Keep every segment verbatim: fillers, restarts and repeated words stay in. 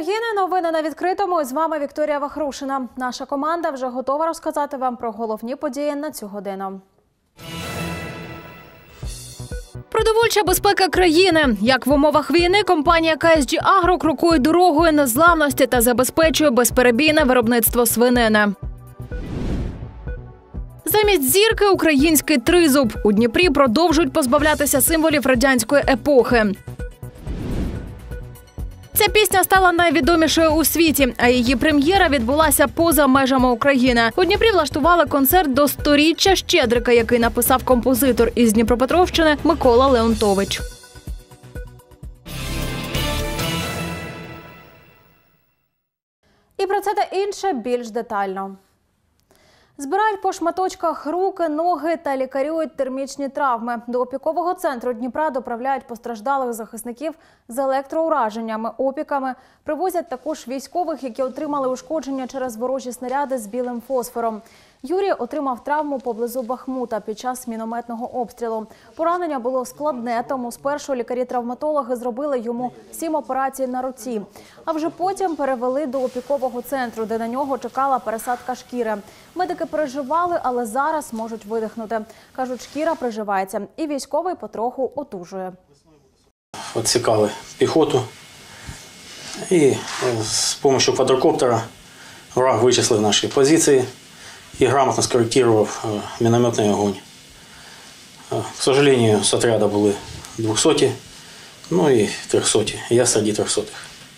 країни, новини на відкритому. З вами Вікторія Вахрушина. Наша команда вже готова розказати вам про головні події на цю годину. Продовольча безпека країни. Як в умовах війни компанія Ка Ес Джі Агро крокує дорогою незламності та забезпечує безперебійне виробництво свинини. Замість зірки – український тризуб. У Дніпрі продовжують позбавлятися символів радянської епохи. Ця пісня стала найвідомішою у світі, а її прем'єра відбулася поза межами України. У Дніпрі влаштували концерт до сторіччя Щедрика, який написав композитор із Дніпропетровщини Микола Леонтович. І про це та інше більш детально. Збирають по шматочках руки, ноги та лікарюють термічні травми. До опікового центру Дніпра доправляють постраждалих захисників з електроураженнями, опіками. Привозять також військових, які отримали ушкодження через ворожі снаряди з білим фосфором. Юрій отримав травму поблизу Бахмута під час мінометного обстрілу. Поранення було складне, тому спершу лікарі-травматологи зробили йому сім операцій на руці. А вже потім перевели до опікового центру, де на нього чекала пересадка шкіри. Медики переживали, але зараз можуть видихнути. Кажуть, шкіра приживається і військовий потроху одужує. Відсікали піхоту і з допомогою квадрокоптера враг вичислив наші позиції и грамотно скорректировав минометный огонь. К сожалению, с отряда были двухсоті, ну и трьохсоті. Я среди трьохсотих.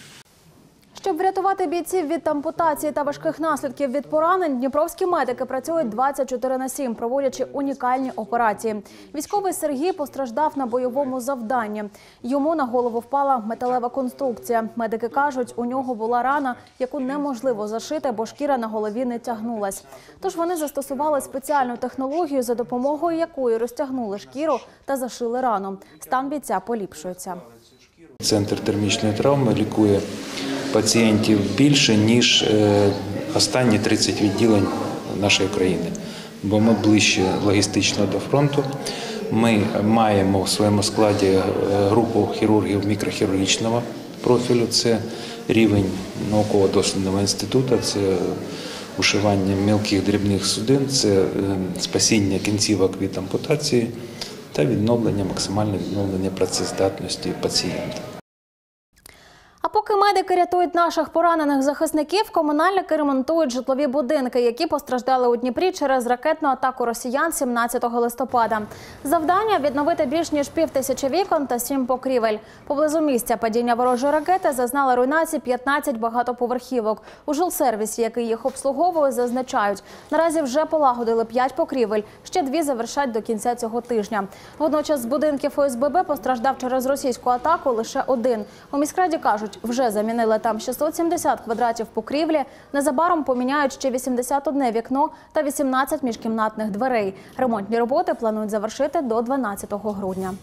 Щоб врятувати бійців від ампутації та важких наслідків від поранень, дніпровські медики працюють двадцять чотири на сім, проводячи унікальні операції. Військовий Сергій постраждав на бойовому завданні. Йому на голову впала металева конструкція. Медики кажуть, у нього була рана, яку неможливо зашити, бо шкіра на голові не тягнулась. Тож вони застосували спеціальну технологію, за допомогою якої розтягнули шкіру та зашили рану. Стан бійця поліпшується. Центр термічної травми лікує пацієнтів більше, ніж останні тридцять відділень нашої країни. Бо ми ближче логістично до фронту. Ми маємо в своєму складі групу хірургів мікрохірургічного профілю. Це рівень науково-дослідного інституту, це ушивання мілких дрібних судин, це спасіння кінцівок від ампутації та відновлення, максимальне відновлення працездатності пацієнта. А поки медики рятують наших поранених захисників, комунальники ремонтують житлові будинки, які постраждали у Дніпрі через ракетну атаку росіян сімнадцятого листопада. Завдання – відновити більш ніж пів тисячі вікон та сім покрівель. Поблизу місця падіння ворожої ракети зазнали руйнації п'ятнадцять багатоповерхівок. У жилсервісі, який їх обслуговує, зазначають, наразі вже полагодили п'ять покрівель, ще дві завершать до кінця цього тижня. Водночас з будинків О С Б Б постраждав через російську атаку лише один. У міськраді кажуть, вже замінили там шістсот сімдесят квадратів покрівлі, незабаром поміняють ще вісімдесят одне вікно та вісімнадцять міжкімнатних дверей. Ремонтні роботи планують завершити до дванадцятого грудня.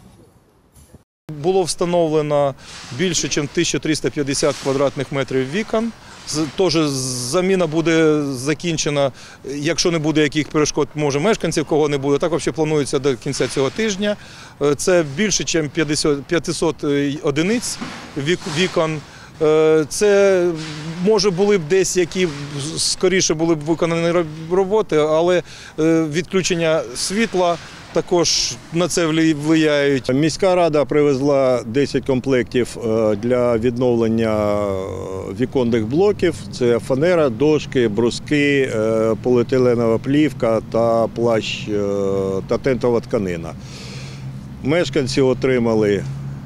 Було встановлено більше, ніж тисяча триста п'ятдесят квадратних метрів вікон. Тож заміна буде закінчена, якщо не буде яких перешкод, може мешканців, кого не буде. Так взагалі планується до кінця цього тижня. Це більше, ніж п'ятсот одиниць вікон. Це, може, були б десь, які скоріше були б виконані роботи, але відключення світла також на це впливають. Міська рада привезла десять комплектів для відновлення віконних блоків. Це фанера, дошки, бруски, поліетиленова плівка та плащ та тентова тканина. Мешканці отримали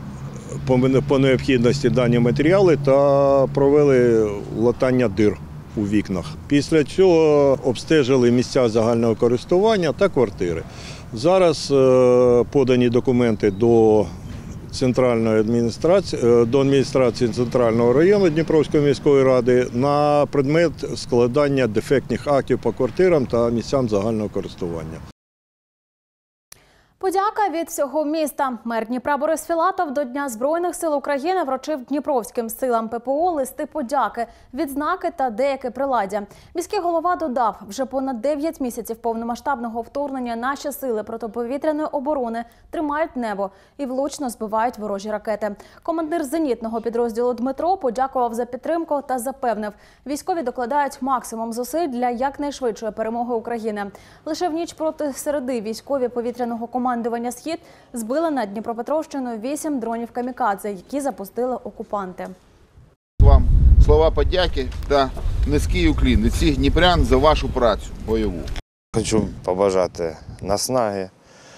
по необхідності дані матеріали та провели латання дир у вікнах. Після цього обстежили місця загального користування та квартири. Зараз подані документи до центральної адміністрації, до адміністрації центрального району Дніпровської міської ради на предмет складання дефектних актів по квартирам та місцям загального користування. Подяка від всього міста. Мер Дніпра Борис Філатов до Дня Збройних сил України вручив дніпровським силам ППО листи подяки, відзнаки та деяке приладдя. Міський голова додав, вже понад дев'ять місяців повномасштабного вторгнення наші сили протиповітряної оборони тримають небо і влучно збивають ворожі ракети. Командир зенітного підрозділу Дмитро подякував за підтримку та запевнив, військові докладають максимум зусиль для якнайшвидшої перемоги України. Лише в ніч проти середи військові повітряного командування «Схід» збили над Дніпропетровщиною вісім дронів камікадзе, які запустили окупанти. Вам слова подяки та низький уклін від всіх дніпрян за вашу працю бойову. Хочу побажати наснаги,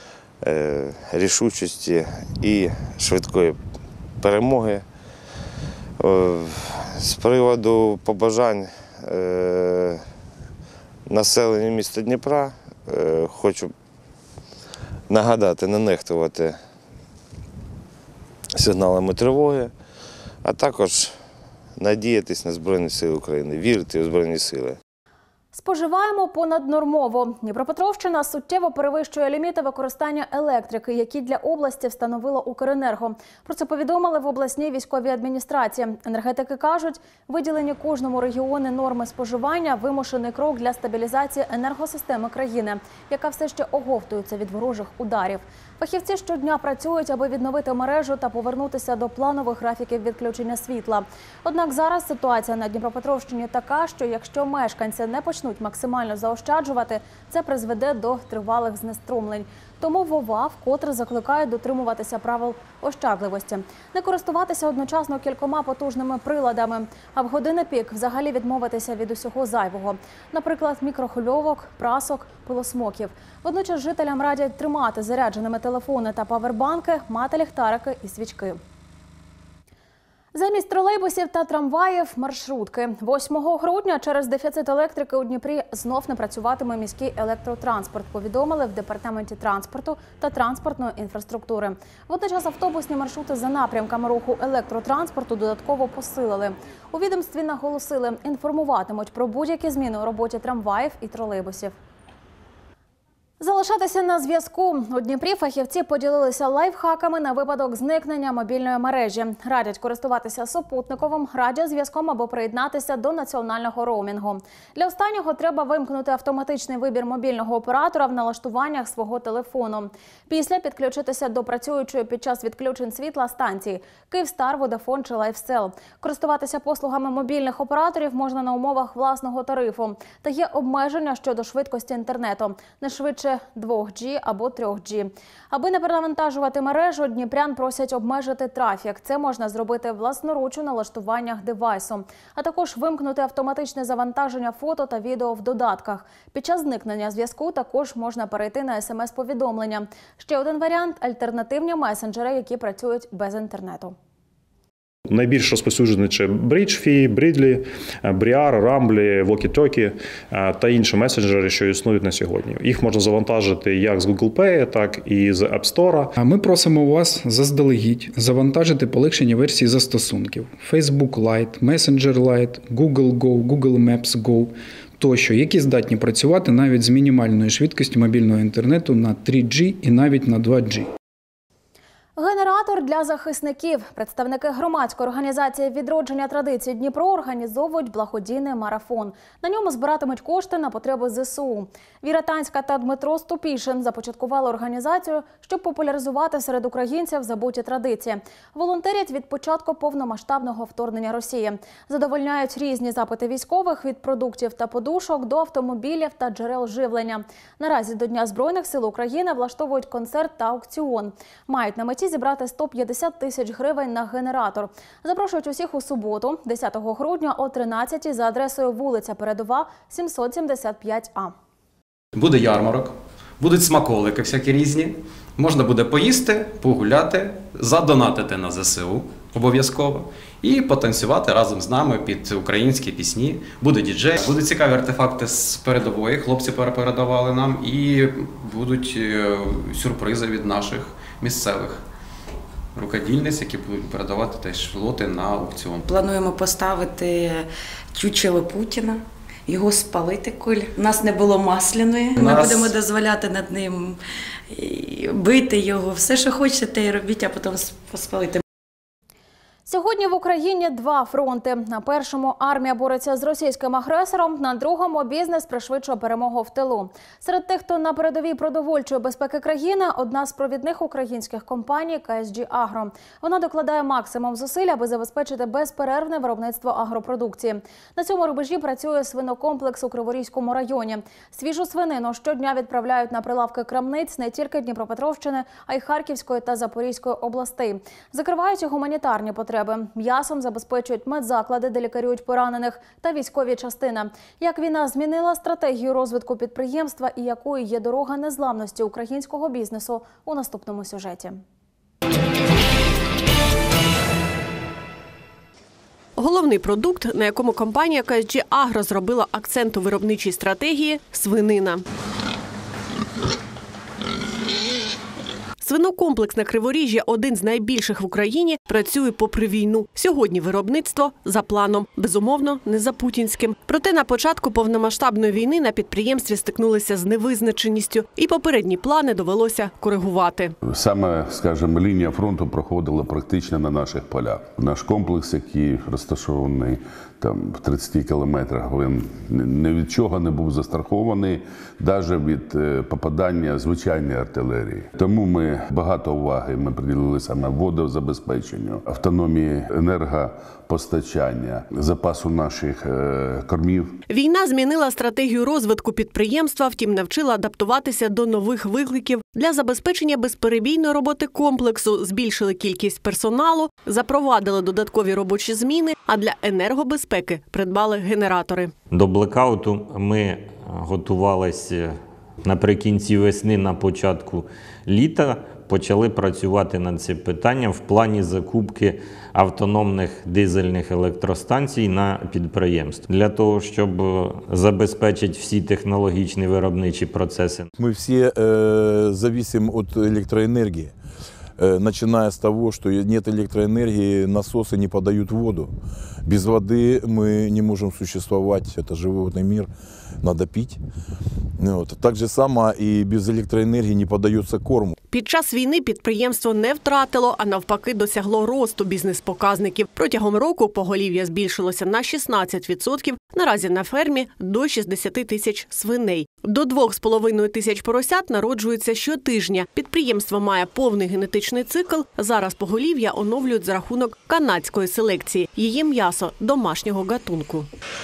рішучості і швидкої перемоги. З приводу побажань населенню міста Дніпра хочу нагадати, не нехтувати сигналами тривоги, а також надіятись на Збройні Сили України, вірити у Збройні Сили. Споживаємо понаднормово. Дніпропетровщина суттєво перевищує ліміти використання електрики, які для області встановило Укренерго. Про це повідомили в обласній військовій адміністрації. Енергетики кажуть, виділені кожному регіону норми споживання – вимушений крок для стабілізації енергосистеми країни, яка все ще оговтується від ворожих ударів. Фахівці щодня працюють, аби відновити мережу та повернутися до планових графіків відключення світла. Однак зараз ситуація на Дніпропетровщині така, що якщо мешканці не почнуть максимально заощаджувати, це призведе до тривалих знеструмлень. Тому ВОВА вкотре закликає дотримуватися правил ощадливості. Не користуватися одночасно кількома потужними приладами, а в години пік взагалі відмовитися від усього зайвого. Наприклад, мікрохвильовок, прасок, пилосмоків. Водночас жителям радять тримати зарядженими телефони та павербанки, мати ліхтарики і свічки. Замість тролейбусів та трамваїв – маршрутки. восьмого грудня через дефіцит електрики у Дніпрі знов не працюватиме міський електротранспорт, повідомили в Департаменті транспорту та транспортної інфраструктури. Водночас автобусні маршрути за напрямками руху електротранспорту додатково посилили. У відомстві наголосили, інформуватимуть про будь-які зміни у роботі трамваїв і тролейбусів. Залишатися на зв'язку. У Дніпрі фахівці поділилися лайфхаками на випадок зникнення мобільної мережі. Радять користуватися супутниковим радіозв'язком або приєднатися до національного роумінгу. Для останнього треба вимкнути автоматичний вибір мобільного оператора в налаштуваннях свого телефону. Після підключитися до працюючої під час відключень світла станції «Київстар», «Водафон» чи «Лайфсел». Користуватися послугами мобільних операторів можна на умовах власного тарифу. Та є обмеження щодо швидкості інтернету. Не швидше два джі або три джі. Аби не перенавантажувати мережу, дніпрян просять обмежити трафік. Це можна зробити власноруч у налаштуваннях девайсу. А також вимкнути автоматичне завантаження фото та відео в додатках. Під час зникнення зв'язку також можна перейти на смс-повідомлення. Ще один варіант – альтернативні месенджери, які працюють без інтернету. Найбільш розповсюджені – це Bridgefy, Bridly, Briar, Rambly, Walkie-Talkie та інші месенджери, що існують на сьогодні. Їх можна завантажити як з Google Play, так і з App Store. Ми просимо вас заздалегідь завантажити полегшені версії застосунків Facebook Lite, Messenger Lite, Google Go, Google Maps Go тощо, які здатні працювати навіть з мінімальною швидкістю мобільного інтернету на три джі і навіть на два джі. Генератор для захисників. Представники громадської організації «Відродження традицій Дніпро» організовують благодійний марафон. На ньому збиратимуть кошти на потреби зе се у. Віра Танська та Дмитро Ступішин започаткували організацію, щоб популяризувати серед українців забуті традиції. Волонтерять від початку повномасштабного вторгнення Росії. Задовольняють різні запити військових від продуктів та подушок до автомобілів та джерел живлення. Наразі до Дня Збройних сил України влаштовують концерт та аукціон. Мають на меті зібрати сто п'ятдесят тисяч гривень на генератор. Запрошують усіх у суботу, десятого грудня о тринадцятій за адресою вулиця Передова, сімсот сімдесят п'ять А. Буде ярмарок, будуть смаколики всякі різні. Можна буде поїсти, погуляти, задонатити на зе се у обов'язково і потанцювати разом з нами під українські пісні. Буде діджей, будуть цікаві артефакти з передової, хлопці передавали нам, і будуть сюрпризи від наших місцевих рукодільниць, які будуть передавати теж лоти на аукціон. Плануємо поставити чучело Путіна його спалити, коль у нас не було масляної. Ми Нас- будемо дозволяти над ним і бити його, все, що хочете, те й робіть, а потім спалити. Сьогодні в Україні два фронти. На першому армія бореться з російським агресором, на другому бізнес пришвидшує перемогу в тилу. Серед тих, хто на передовій продовольчої безпеки країни, одна з провідних українських компаній ка ес джі Агро. Вона докладає максимум зусиль, аби забезпечити безперервне виробництво агропродукції. На цьому рубежі працює свинокомплекс у Криворізькому районі. Свіжу свинину щодня відправляють на прилавки крамниць не тільки Дніпропетровщини, а й Харківської та Запорізької областей. Закривають і гуманітарні потреби. М'ясом забезпечують медзаклади, де лікарюють поранених, та військові частини. Як війна змінила стратегію розвитку підприємства і якою є дорога незламності українського бізнесу – у наступному сюжеті. Головний продукт, на якому компанія ка ес джі Агро зробила акцент у виробничій стратегії – свинина. Свинокомплекс на Криворіжжі, один з найбільших в Україні, працює попри війну. Сьогодні виробництво за планом. Безумовно, не за путінським. Проте на початку повномасштабної війни на підприємстві стикнулися з невизначеністю. І попередні плани довелося коригувати. Саме, скажімо, лінія фронту проходила практично на наших полях. Наш комплекс, який розташований там в тридцяти кілометрах, він ні від чого не був застрахований, навіть від попадання звичайної артилерії. Тому ми багато уваги ми приділили саме водозабезпеченню, автономії енергопостачання, запасу наших кормів. Війна змінила стратегію розвитку підприємства, втім навчила адаптуватися до нових викликів. Для забезпечення безперебійної роботи комплексу збільшили кількість персоналу, запровадили додаткові робочі зміни, а для енергобезпеки придбали генератори. До блекауту ми готувалися наприкінці весни, на початку літа. Почали працювати над цим питанням в плані закупки автономних дизельних електростанцій на підприємство. Для того, щоб забезпечити всі технологічні виробничі процеси. Ми всі э, зависим від електроенергії. Начиная с того, что нет электроэнергии, насосы не подают воду. Без воды мы не можем существовать, это животный мир, надо пить. Вот. Так же само и без электроэнергии не подается корм. Під час війни підприємство не втратило, а навпаки досягло росту бізнес-показників. Протягом року поголів'я збільшилося на шістнадцять відсотків, наразі на фермі до шістдесят тисяч свиней. До двох з половиною тисяч поросят народжується щотижня. Підприємство має повний генетичний цикл. Зараз поголів'я оновлюють за рахунок канадської селекції. Її м'ясо – домашнього гатунку.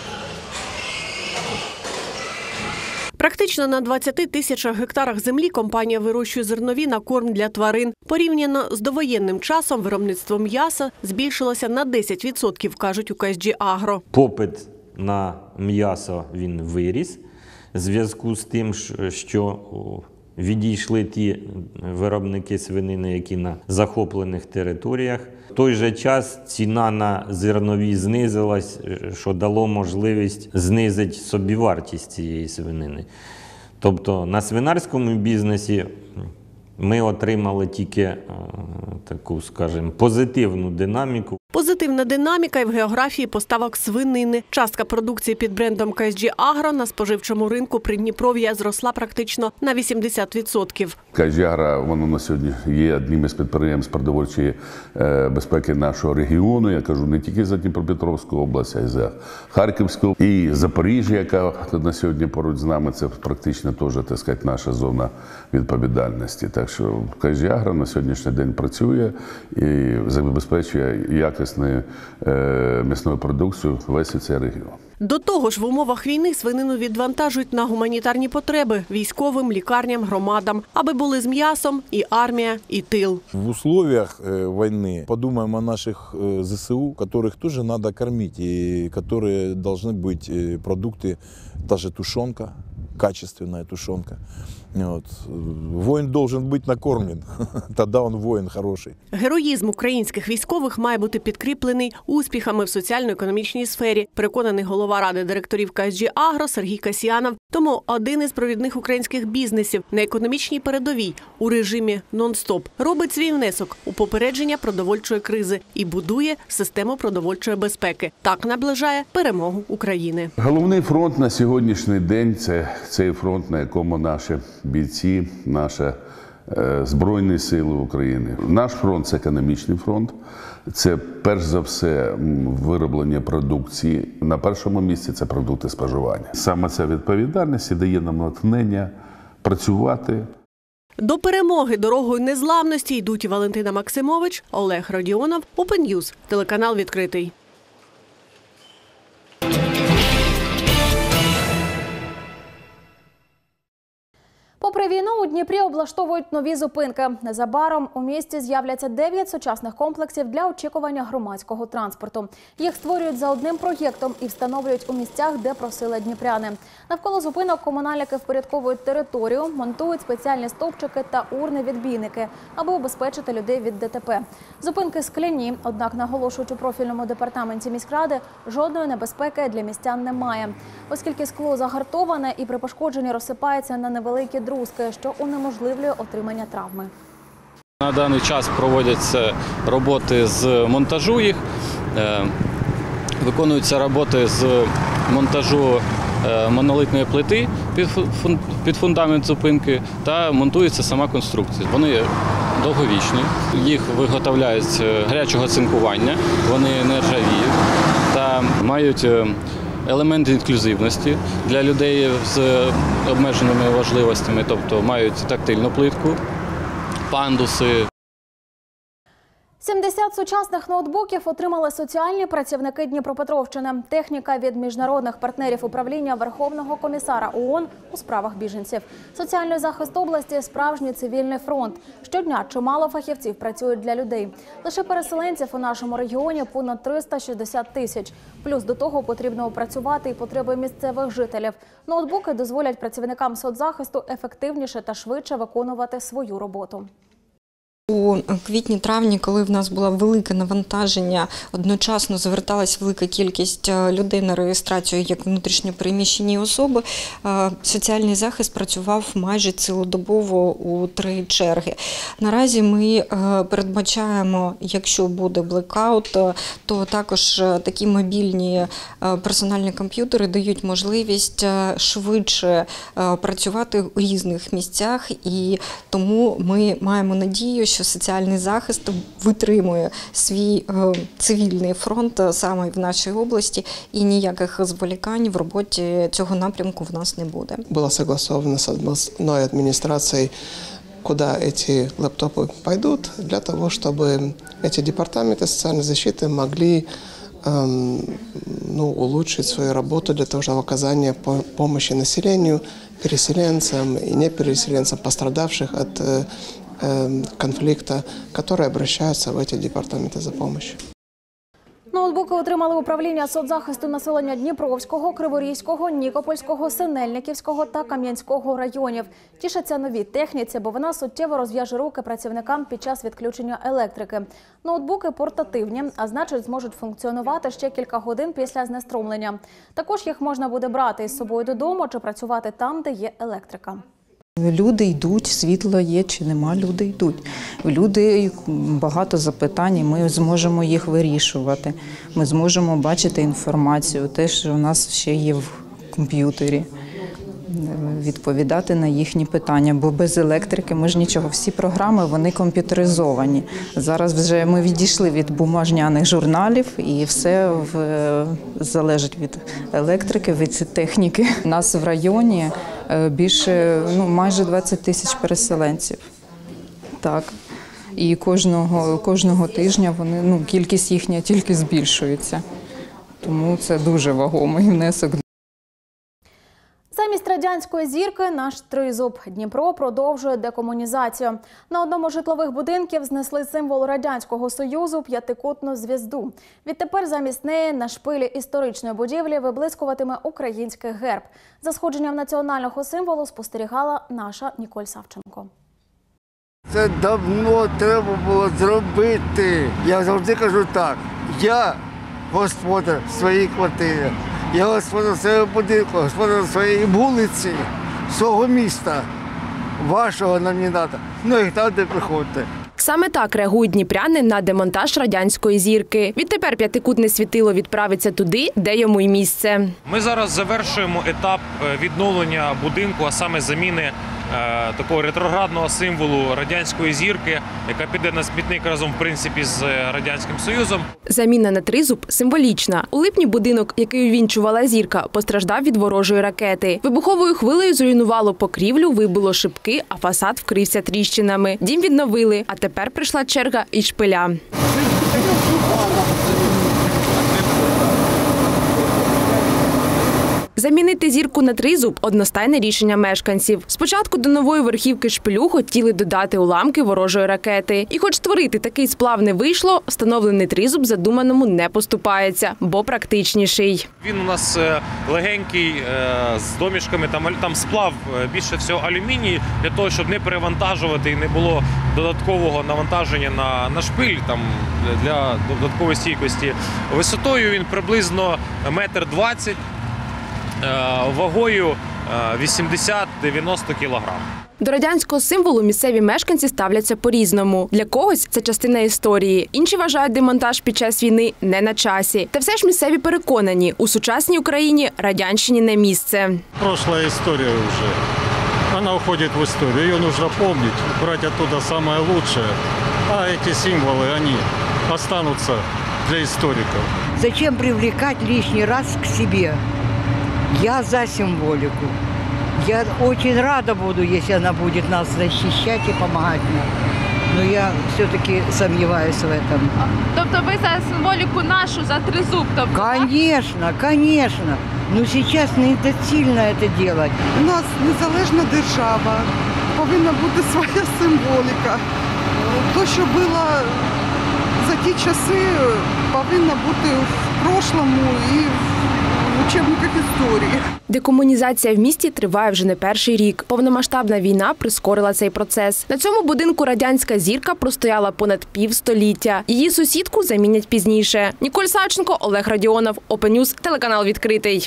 Практично на двадцяти тисячах гектарах землі компанія вирощує зернові на корм для тварин. Порівняно з довоєнним часом виробництво м'яса збільшилося на десять відсотків, кажуть у ка ес джі Агро. Попит на м'ясо він виріс в зв'язку з тим, що відійшли ті виробники свинини, які на захоплених територіях. В той же час ціна на зернові знизилась, що дало можливість знизити собівартість цієї свинини. Тобто на свинарському бізнесі ми отримали тільки таку, скажімо, позитивну динаміку. Позитивна динаміка і в географії поставок свинини. Частка продукції під брендом ка ес джі Агро на споживчому ринку Придніпров'я зросла практично на вісімдесят відсотків. ка ес джі Агро, воно на сьогодні є одним із підприємств продовольчої безпеки нашого регіону. Я кажу не тільки за Дніпропетровську область, а й за Харківську. І Запоріжжя, яка на сьогодні поруч з нами, це практично теж, так сказати, наша зона відповідальності. Так що ка ес джі Агро на сьогоднішній день працює і забезпечує якість м'ясної продукції весь цей регіон. До того ж, в умовах війни свинину відвантажують на гуманітарні потреби – військовим, лікарням, громадам, аби були з м'ясом і армія, і тил. В условиях війни подумаємо о наших зе ес у, яких теж треба кормити, і які повинні бути продукти, та же тушонка, качественная тушонка. Вот. Воин должен быть накормлен, тогда он воин хороший. Героїзм українських військових має бути підкріплений успіхами в соціально-економічній сфері, переконаний голова ради директорів ка ес джі Агро Сергій Касьянов. Тому один із провідних українських бізнесів на економічній передовій у режимі нон-стоп робить свій внесок у попередження продовольчої кризи і будує систему продовольчої безпеки. Так наближає перемогу України. Головний фронт на сьогоднішній день – це цей фронт, на якому наші бійці, наші е, Збройні Сили України. Наш фронт – це економічний фронт. Це, перш за все, вироблення продукції. На першому місці – це продукти споживання. Саме ця відповідальність і дає нам натхнення працювати. До перемоги дорогою незламності йдуть Валентина Максимович, Олег Родіонов, Open News, телеканал «Відкритий». Попри війну, у Дніпрі облаштовують нові зупинки. Незабаром у місті з'являться дев'ять сучасних комплексів для очікування громадського транспорту. Їх створюють за одним проєктом і встановлюють у місцях, де просили дніпряни. Навколо зупинок комунальники впорядковують територію, монтують спеціальні стовпчики та урни-відбійники, аби убезпечити людей від де те пе. Зупинки скляні, однак, наголошують у профільному департаменті міськради, жодної небезпеки для містян немає. Оскільки скло загартоване і при пошкодженні розсипається на невеликі друзки, що унеможливлює отримання травми. На даний час проводяться роботи з монтажу їх, виконуються роботи з монтажу монолитної плити під фундамент зупинки та монтується сама конструкція. Вони довговічні, їх виготовляють гарячого цинкування, вони не ржавіють та мають елемент інклюзивності для людей з обмеженими можливостями, тобто мають тактильну плитку, пандуси. сімдесят сучасних ноутбуків отримали соціальні працівники Дніпропетровщини. Техніка від міжнародних партнерів управління Верховного комісара ООН у справах біженців. Соціальний захист області – справжній цивільний фронт. Щодня чимало фахівців працюють для людей. Лише переселенців у нашому регіоні понад триста шістдесят тисяч. Плюс до того потрібно опрацювати і потреби місцевих жителів. Ноутбуки дозволять працівникам соцзахисту ефективніше та швидше виконувати свою роботу. У квітні-травні, коли в нас було велике навантаження, одночасно зверталась велика кількість людей на реєстрацію як внутрішньопереміщені особи, соціальний захист працював майже цілодобово у три черги. Наразі ми передбачаємо, якщо буде блекаут, то також такі мобільні персональні комп'ютери дають можливість швидше працювати у різних місцях, і тому ми маємо надію, що соціальний захист витримує свій е, цивільний фронт саме в нашій області, і ніяких зволікань в роботі цього напрямку в нас не буде. Було согласовано з обласною адміністрацією, куда эти лэптопы пойдут, для того, чтобы эти департаменты социальной защиты могли эм, ну, улучшить свою работу для того, чтобы оказание помощи населению, переселенцам и непереселенцам, пострадавших от э, конфликта, которые обращаются в эти департаменты за помощью. Ноутбуки отримали управління соцзахисту населення Дніпровського, Криворізького, Нікопольського, Синельниківського та Кам'янського районів. Тішаться новій техніці, бо вона суттєво розв'яже руки працівникам під час відключення електрики. Ноутбуки портативні, а значить зможуть функціонувати ще кілька годин після знеструмлення. Також їх можна буде брати із собою додому чи працювати там, де є електрика. Люди йдуть, світло є чи нема, люди йдуть. Люди, багато запитань, і ми зможемо їх вирішувати. Ми зможемо бачити інформацію, те, що у нас ще є в комп'ютері, відповідати на їхні питання, бо без електрики ми ж нічого. Всі програми, вони комп'ютеризовані. Зараз вже ми відійшли від бумажняних журналів, і все в, залежить від електрики, від техніки. У нас в районі більше, ну, майже двадцять тисяч переселенців. Так. І кожного, кожного тижня вони, ну, кількість їхня тільки збільшується. Тому це дуже вагомий внесок. Замість радянської зірки наш тризуб. Дніпро продовжує декомунізацію. На одному з житлових будинків знесли символ Радянського Союзу – п'ятикутну звізду. Відтепер замість неї на шпилі історичної будівлі виблискуватиме український герб. За сходженням національного символу спостерігала наша Ніколь Савченко. Це давно треба було зробити. Я завжди кажу так, я господар своєї квартири, я господар свого будинку, господар своєї вулиці, свого міста, вашого номіната. Ну і там, де приходите. Саме так реагують дніпряни на демонтаж радянської зірки. Відтепер п'ятикутне світило відправиться туди, де йому й місце. Ми зараз завершуємо етап відновлення будинку, а саме заміни е, такого ретроградного символу радянської зірки, яка піде на смітник разом, в принципі, з Радянським Союзом. Заміна на тризуб символічна. У липні будинок, який увінчувала зірка, постраждав від ворожої ракети. Вибуховою хвилею зруйнувало покрівлю, вибило шибки, а фасад вкрився тріщинами. Дім відновили, а тепер прийшла черга і шпиля. Замінити зірку на тризуб – одностайне рішення мешканців. Спочатку до нової верхівки шпилю хотіли додати уламки ворожої ракети. І хоч створити такий сплав не вийшло, встановлений тризуб задуманому не поступається, бо практичніший. Він у нас легенький, з домішками, там, там сплав більше всього алюміній, для того, щоб не перевантажувати і не було додаткового навантаження на, на шпиль там, для додаткової стійкості. Висотою він приблизно метр двадцять. Вагою вісімдесят-дев'яносто кілограм. До радянського символу місцеві мешканці ставляться по-різному. Для когось це частина історії. Інші вважають демонтаж під час війни не на часі. Та все ж місцеві переконані, у сучасній Україні радянщині не місце. Прошлая історія вже. Вона уходить в історію. Її потрібно пам'ятати, брати оттуда самое лучшее. А ці символи, вони остануться для істориків. Зачем привлекать лишний раз к себе? Я за символику. Я очень рада буду, если она будет нас защищать и помогать нам. Но я все-таки сомневаюсь в этом. Тобто ви за символику нашу, за тризуб? Тобто, конечно, конечно. Но сейчас недоцільно це робити. У нас незалежна держава, повинна бути своя символіка. То, що було за ті часи, повинно бути в прошлому і в учебниках історії. Декомунізація в місті триває вже не перший рік. Повномасштабна війна прискорила цей процес. На цьому будинку радянська зірка простояла понад півстоліття. Її сусідку замінять пізніше. Ніколь Савченко, Олег Радіонов, Open News, телеканал «Відкритий».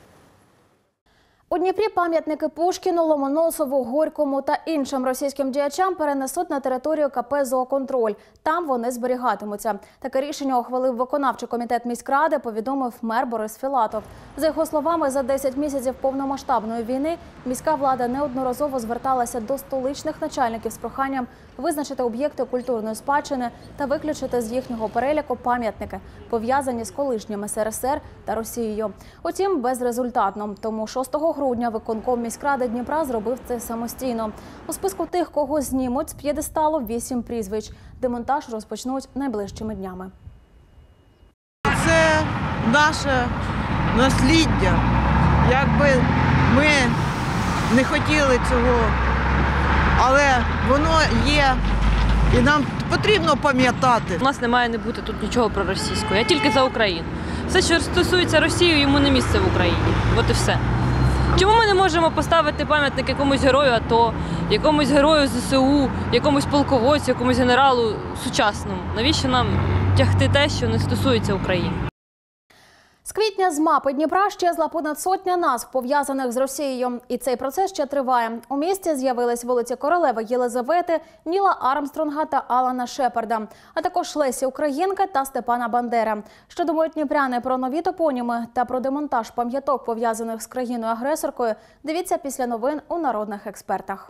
У Дніпрі пам'ятники Пушкіну, Ломоносову, Горькому та іншим російським діячам перенесуть на територію КП «Зооконтроль». Там вони зберігатимуться. Таке рішення ухвалив виконавчий комітет міськради, повідомив мер Борис Філатов. За його словами, за десять місяців повномасштабної війни міська влада неодноразово зверталася до столичних начальників з проханням визначити об'єкти культурної спадщини та виключити з їхнього переліку пам'ятники, пов'язані з колишнім ес ер ес ер та Росією. Утім, безрезультатно. Тому шостого грудня виконком міськради Дніпра зробив це самостійно. У списку тих, кого знімуть з п'єдесталу, вісім прізвищ. Демонтаж розпочнуть найближчими днями. Це наше насліддя. Якби ми не хотіли цього, але воно є і нам потрібно пам'ятати. У нас не має не бути тут нічого проросійського, я тільки за Україну. Все, що стосується Росії, йому не місце в Україні. От і все. Чому ми не можемо поставити пам'ятник якомусь герою АТО, якомусь герою зе се у, якомусь полководцю, якомусь генералу сучасному? Навіщо нам тягти те, що не стосується України? З квітня з мапи Дніпра щезла понад сотня назв, пов'язаних з Росією. І цей процес ще триває. У місті з'явились вулиці Королеви Єлизавети, Ніла Армстронга та Алана Шепарда, а також Лесі Українки та Степана Бандери. Що думають дніпряни про нові топоніми та про демонтаж пам'яток, пов'язаних з країною-агресоркою, дивіться після новин у «Народних експертах».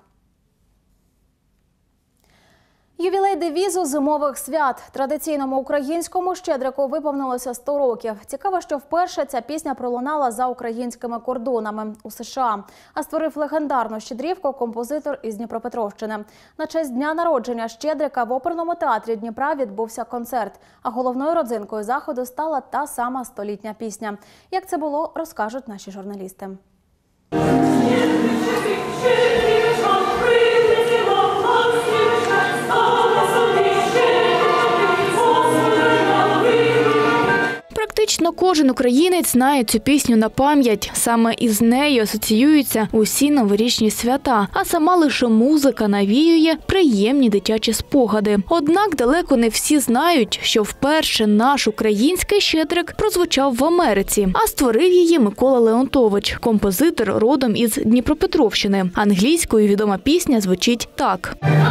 Ювілей девізу зимових свят. Традиційному українському щедрику виповнилося сто років. Цікаво, що вперше ця пісня пролунала за українськими кордонами у США. А створив легендарну щедрівку композитор із Дніпропетровщини. На честь дня народження Щедрика в оперному театрі Дніпра відбувся концерт. А головною родзинкою заходу стала та сама столітня пісня. Як це було, розкажуть наші журналісти. Практично кожен українець знає цю пісню на пам'ять. Саме із нею асоціюються усі новорічні свята, а сама лише музика навіює приємні дитячі спогади. Однак далеко не всі знають, що вперше наш український щедрик прозвучав в Америці, а створив її Микола Леонтович, композитор родом із Дніпропетровщини. Англійською відома пісня звучить так.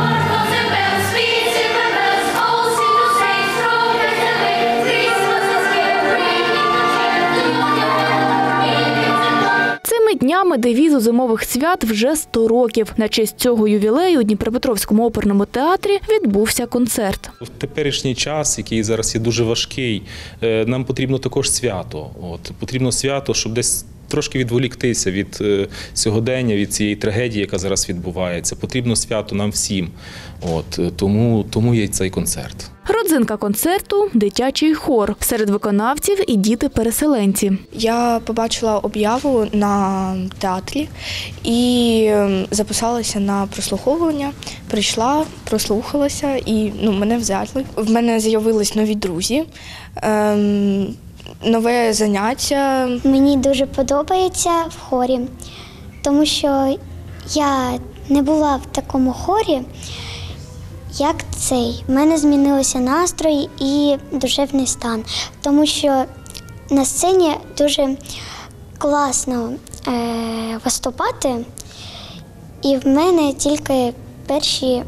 Цими днями девізу зимових свят вже сто років. На честь цього ювілею у Дніпропетровському оперному театрі відбувся концерт. В теперішній час, який зараз є дуже важкий, нам потрібно також свято. От, потрібно свято, щоб десь трошки відволіктися від сьогодення, від цієї трагедії, яка зараз відбувається. Потрібно свято нам всім. От, тому, тому є цей концерт. Родзинка концерту – дитячий хор. Серед виконавців і діти-переселенці. Я побачила об'яву на театрі і записалася на прослуховування. Прийшла, прослухалася і ну, мене взяли. В мене з'явились нові друзі, ем, нове заняття. Мені дуже подобається в хорі, тому що я не була в такому хорі, як цей. У мене змінився настрій і душевний стан, тому що на сцені дуже класно е, виступати, і в мене тільки перші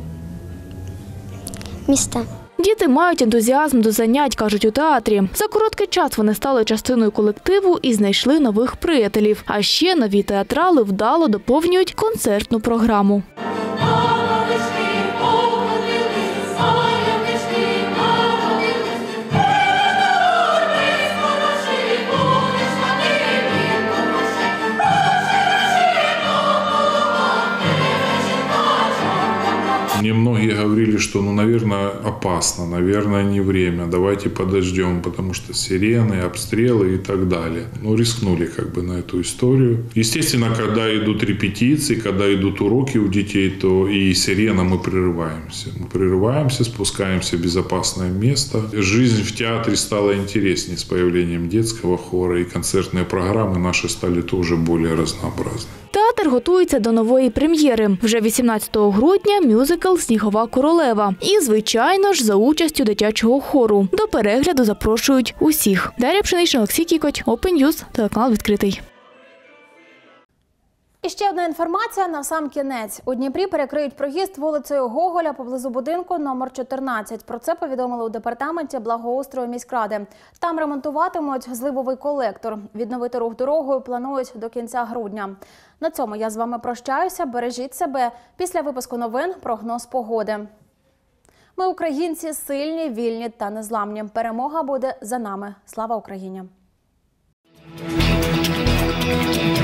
міста. Діти мають ентузіазм до занять, кажуть у театрі. За короткий час вони стали частиною колективу і знайшли нових приятелів. А ще нові театрали вдало доповнюють концертну програму. Мне многие говорили, что, ну, наверное, опасно, наверное, не время, давайте подождем, потому что сирены, обстрелы и так далее. Ну, рискнули как бы на эту историю. Естественно, когда идут репетиции, когда идут уроки у детей, то и сирена мы прерываемся. Мы прерываемся, спускаемся в безопасное место. Жизнь в театре стала интереснее с появлением детского хора, и концертные программы наши стали тоже более разнообразны. Театр готується до нової прем'єри. Вже вісімнадцятого грудня мюзикл «Снігова королева». І, звичайно ж, за участю дитячого хору. До перегляду запрошують усіх. Дар'я Пшенична, Олексій Кікоть, Open News, телеканал «Відкритий». І ще одна інформація на сам кінець. У Дніпрі перекриють проїзд вулицею Гоголя поблизу будинку номер чотирнадцять. Про це повідомили у департаменті благоустрою міськради. Там ремонтуватимуть зливовий колектор. Відновити рух дорогою планують до кінця грудня. На цьому я з вами прощаюся. Бережіть себе. Після випуску новин прогноз погоди. Ми, українці, сильні, вільні та незламні. Перемога буде за нами. Слава Україні!